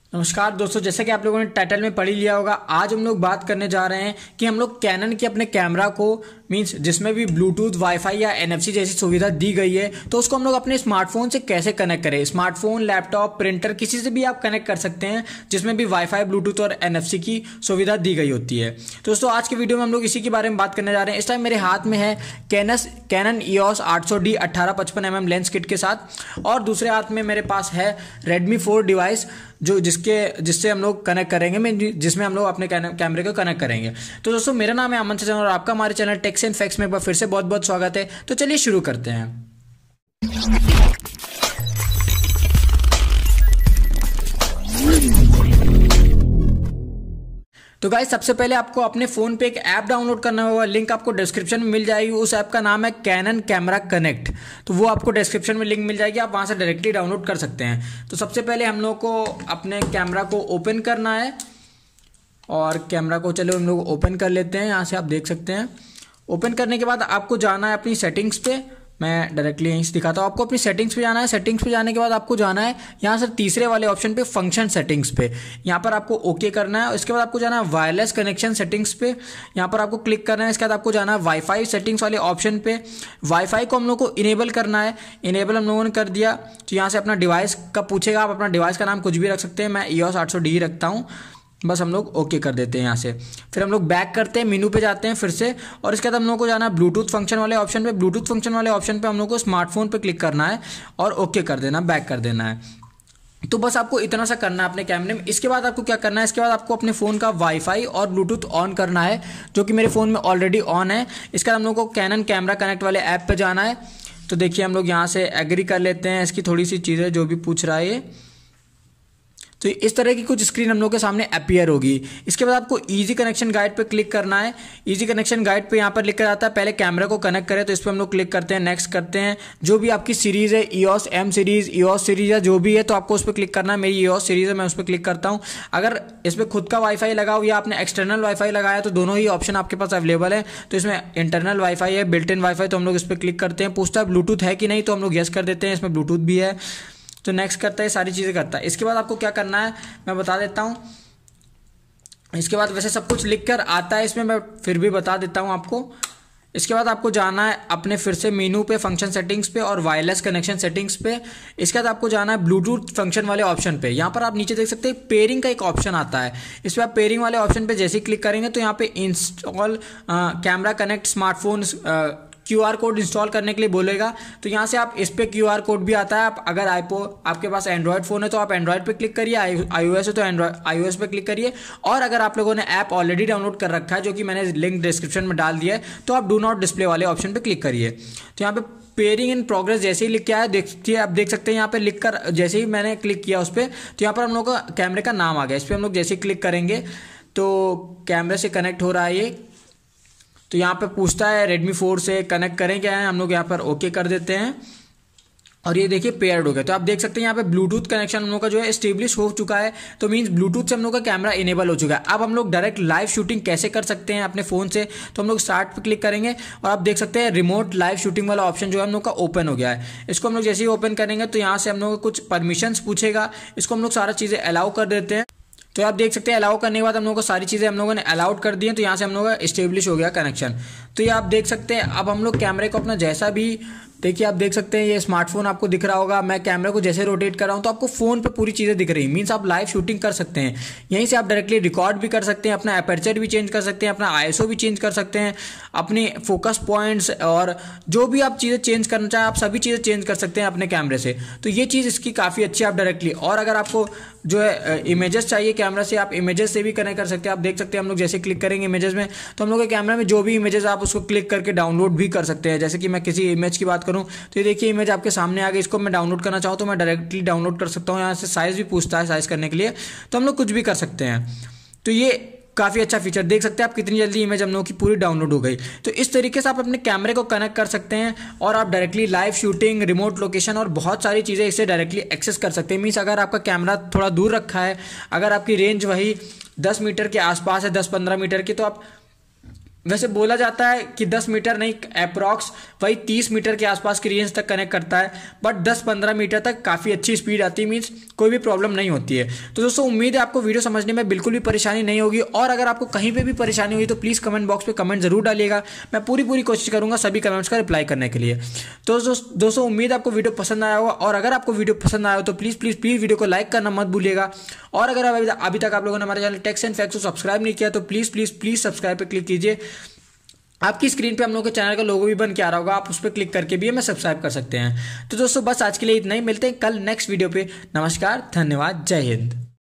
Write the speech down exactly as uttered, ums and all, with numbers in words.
नमस्कार दोस्तों, जैसे कि आप लोगों ने टाइटल में पढ़ ही लिया होगा, आज हम लोग बात करने जा रहे हैं कि हम लोग कैनन के अपने कैमरा को मींस जिसमें भी ब्लूटूथ, वाईफाई या एनएफसी जैसी सुविधा दी गई है तो उसको हम लोग अपने स्मार्टफोन से कैसे कनेक्ट करें। स्मार्टफोन, लैपटॉप, प्रिंटर किसी से भी आप कनेक्ट कर सकते हैं जिसमें भी वाईफाई, ब्लूटूथ और एनएफसी की सुविधा दी गई होती है। तो दोस्तों आज के वीडियो में हम लोग इसी के बारे में बात करने जा रहे हैं। इस टाइम मेरे हाथ में है कैनस कैनन ई ओ एस आठ सौ डी अट्ठारह पचपन एम एम लेंस किट के साथ, और दूसरे हाथ में मेरे पास है रेडमी फोर डिवाइस जो जिसके जिससे हम लोग कनेक्ट करेंगे मैं जिसमें हम लोग अपने कैमरे को कनेक्ट करेंगे। तो दोस्तों मेरा नाम है अमन सजन और आपका हमारे चैनल टेक्स एंड फैक्ट्स में एक बार फिर से बहुत बहुत स्वागत है। तो चलिए शुरू करते हैं। तो गाइस सबसे पहले आपको अपने फ़ोन पे एक ऐप डाउनलोड करना होगा। लिंक आपको डिस्क्रिप्शन में मिल जाएगी। उस ऐप का नाम है कैनन कैमरा कनेक्ट। तो वो आपको डिस्क्रिप्शन में लिंक मिल जाएगी, आप वहाँ से डायरेक्टली डाउनलोड कर सकते हैं। तो सबसे पहले हम लोग को अपने कैमरा को ओपन करना है और कैमरा को चलो हम लोग ओपन कर लेते हैं। यहाँ से आप देख सकते हैं। ओपन करने के बाद आपको जाना है अपनी सेटिंग्स पे। मैं डायरेक्टली यहीं से दिखाता हूँ। आपको अपनी सेटिंग्स पे जाना है। सेटिंग्स पे जाने के बाद आपको जाना है यहाँ से तीसरे वाले ऑप्शन पे फंक्शन सेटिंग्स पे। यहाँ पर आपको ओके करना है। इसके बाद आपको जाना है वायरलेस कनेक्शन सेटिंग्स पे। यहाँ पर आपको क्लिक करना है। इसके बाद आपको जाना है वाईफाई सेटिंग्स वाले ऑप्शन पे। वाईफाई को हम लोग को इनेबल करना है। इनेबल हम लोगों ने कर दिया तो यहाँ से अपना डिवाइस का पूछेगा। आप अपना डिवाइस का नाम कुछ भी रख सकते हैं। मैं ई ओ एस आठ सौ डी रखता हूँ। बस हम लोग ओके कर देते हैं यहाँ से। फिर हम लोग बैक करते हैं, मेनू पे जाते हैं फिर से, और इसके बाद हम लोग को जाना है ब्लूटूथ फंक्शन वाले ऑप्शन पे। ब्लूटूथ फंक्शन वाले ऑप्शन पे हम लोग को स्मार्टफोन पे क्लिक करना है और ओके कर देना, बैक कर देना है। तो बस आपको इतना सा करना है अपने कैमरे में। इसके बाद आपको क्या करना है, इसके बाद आपको अपने फ़ोन का वाईफाई और ब्लूटूथ ऑन करना है, जो कि मेरे फ़ोन में ऑलरेडी ऑन है। इसके बाद हम लोग को कैनन कैमरा कनेक्ट वाले ऐप पर जाना है। तो देखिए हम लोग यहाँ से एग्री कर लेते हैं इसकी थोड़ी सी चीज़ें जो भी पूछ रहा है ये। तो इस तरह की कुछ स्क्रीन हम लोग के सामने अपीयर होगी। इसके बाद आपको इजी कनेक्शन गाइड पे क्लिक करना है। इजी कनेक्शन गाइड पे यहाँ पर लिखा जाता है पहले कैमरा को कनेक्ट करें, तो इस पर हम लोग क्लिक करते हैं, नेक्स्ट करते हैं। जो भी आपकी सीरीज़ है, E O S M series, E O S series या जो भी है, तो आपको उस पर क्लिक करना है। मेरी ई ओ एस सीरीज़ है, मैं उस पर क्लिक करता हूँ। अगर इस पर खुद का वाईफाई लगाओ या आपने एक्सटर्नल वाईफाई लगाया तो दोनों ही ऑप्शन आपके पास अवेलेबल है। तो इसमें इंटरनल वाईफाई है, बिल्ट इन वाईफाई, तो हम लोग इस पर क्लिक करते हैं। पूछता है ब्लूटूथ है कि नहीं, तो हम लोग यस कर देते हैं, इसमें ब्लूटूथ भी है। तो नेक्स्ट करता है, सारी चीज़ें करता है। इसके बाद आपको क्या करना है मैं बता देता हूँ। इसके बाद वैसे सब कुछ लिख कर आता है इसमें, मैं फिर भी बता देता हूँ आपको। इसके बाद आपको जाना है अपने फिर से मेनू पे, फंक्शन सेटिंग्स पे और वायरलेस कनेक्शन सेटिंग्स पे। इसके बाद आपको जाना है ब्लूटूथ फंक्शन वाले ऑप्शन पे। यहाँ पर आप नीचे देख सकते हैं पेयरिंग का एक ऑप्शन आता है। इस पर आप पेयरिंग वाले ऑप्शन पे जैसे ही क्लिक करेंगे तो यहाँ पे install camera connect smartphone Q R code install करने के लिए बोलेगा। तो यहाँ से आप इस पे क्यू आर कोड भी आता है। आप अगर आईपो आपके पास एंड्रॉयड फ़ोन है तो आप एंड्रॉयड पे क्लिक करिए, आईओएस है तो एंड्रॉयड आईओएस पे क्लिक करिए। और अगर आप लोगों ने ऐप ऑलरेडी डाउनलोड कर रखा है, जो कि मैंने लिंक डिस्क्रिप्शन में डाल दिया है, तो आप डू नॉट डिस्प्ले वाले ऑप्शन पर क्लिक करिए। तो यहाँ पे पेयरिंग इन प्रोग्रेस जैसे ही लिख के आया, देखिए आप देख सकते हैं यहाँ पे लिख कर जैसे ही मैंने क्लिक किया उस पर, तो यहाँ पर हम लोग का कैमरे का नाम आ गया। इस पर हम लोग जैसे ही क्लिक करेंगे तो कैमरे से कनेक्ट हो रहा है ये। तो यहाँ पे पूछता है रेडमी फोर से कनेक्ट करें क्या है, हम लोग यहाँ पर ओके कर देते हैं और ये देखिए पेयर्ड हो गया। तो आप देख सकते हैं यहाँ पे ब्लूटूथ कनेक्शन हम लोग का जो है एस्टेब्लिश हो चुका है। तो मींस ब्लूटूथ से हम लोग का कैमरा इनेबल हो चुका है। अब हम लोग डायरेक्ट लाइव शूटिंग कैसे कर सकते हैं अपने फ़ोन से, तो हम लोग स्टार्ट पे क्लिक करेंगे और आप देख सकते हैं रिमोट लाइव शूटिंग वाला ऑप्शन जो है हम लोग का ओपन हो गया है। इसको हम लोग जैसे ही ओपन करेंगे तो यहाँ से हम लोग कुछ परमिशंस पूछेगा। इसको हम लोग सारा चीज़ें अलाउ कर देते हैं। तो आप देख सकते हैं अलाउ करने के बाद हम लोगों को सारी चीज़ें हम लोगों ने अलाउड कर दी हैं। तो यहाँ से हम लोगों का इस्टेब्लिश हो गया कनेक्शन। तो ये आप देख सकते हैं। अब हम लोग कैमरे को अपना जैसा भी देखिए, आप देख सकते हैं ये स्मार्टफोन आपको दिख रहा होगा। मैं कैमरे को जैसे रोटेट कर रहा हूँ तो आपको फ़ोन पे पूरी चीज़ें दिख रही हैं। मीन्स आप लाइव शूटिंग कर सकते हैं। यहीं से आप डायरेक्टली रिकॉर्ड भी कर सकते हैं, अपना एपर्चर भी चेंज कर सकते हैं, अपना आईएसओ भी चेंज कर सकते हैं, अपने फोकस पॉइंट्स और जो भी आप चीज़ें चेंज करना चाहें, आप सभी चीज़ें चेंज कर सकते हैं अपने कैमरे से। तो ये चीज़ इसकी काफ़ी अच्छी है। आप डायरेक्टली, और अगर आपको जो है इमेजेस चाहिए कैमरा से, आप इमेजेस से भी कनेक्ट कर सकते हैं। आप देख सकते हैं हम लोग जैसे क्लिक करेंगे इमेजेस में तो हम लोग के कैमरा में जो भी इमेजेस आप उसको क्लिक करके डाउनलोड भी कर सकते हैं। जैसे कि मैं किसी इमेज की बात करूं तो ये देखिए इमेज आपके सामने आ गई। इसको मैं डाउनलोड करना चाहूँ तो मैं डायरेक्टली डाउनलोड कर सकता हूँ। यहाँ से साइज़ भी पूछता है साइज़ करने के लिए, तो हम लोग कुछ भी कर सकते हैं। तो ये काफ़ी अच्छा फीचर, देख सकते हैं आप कितनी जल्दी इमेज हम लोगों की पूरी डाउनलोड हो गई। तो इस तरीके से आप अपने कैमरे को कनेक्ट कर सकते हैं और आप directly live shooting, remote location और बहुत सारी चीज़ें इससे डायरेक्टली एक्सेस कर सकते हैं। मीन्स अगर आपका कैमरा थोड़ा दूर रखा है, अगर आपकी रेंज वही दस मीटर के आसपास है, दस पंद्रह मीटर की, तो आप वैसे बोला जाता है कि दस मीटर नहीं, अप्रॉक्स वही तीस मीटर के आसपास की रेंज तक कनेक्ट करता है, बट दस पंद्रह मीटर तक काफ़ी अच्छी स्पीड आती है, मीन्स कोई भी प्रॉब्लम नहीं होती है। तो दोस्तों उम्मीद है आपको वीडियो समझने में बिल्कुल भी परेशानी नहीं होगी, और अगर आपको कहीं पर भी परेशानी हुई तो प्लीज़ कमेंट बॉक्स में कमेंट जरूर डालिएगा, मैं पूरी पूरी कोशिश करूँगा सभी कमेंट्स का रिप्लाई करने के लिए। तो दोस्तों उम्मीद आपको वीडियो पसंद आया होगा, और अगर आपको वीडियो पसंद आया हो तो प्लीज़ प्लीज़ प्लीज़ वीडियो को लाइक करना मत भूलिएगा, और अगर अभी अभी तक आप लोगों ने हमारे चैनल टेक्स एंड फैक्ट्स को सब्सक्राइब नहीं किया तो प्लीज़ प्लीज़ प्लीज़ सब्सक्राइब पर क्लिक कीजिए। आपकी स्क्रीन पे हम लोग के चैनल का लोगो भी बन के आ रहा होगा, आप उस पर क्लिक करके भी हमें सब्सक्राइब कर सकते हैं। तो दोस्तों बस आज के लिए इतना ही, मिलते हैं कल नेक्स्ट वीडियो पे। नमस्कार, धन्यवाद, जय हिंद।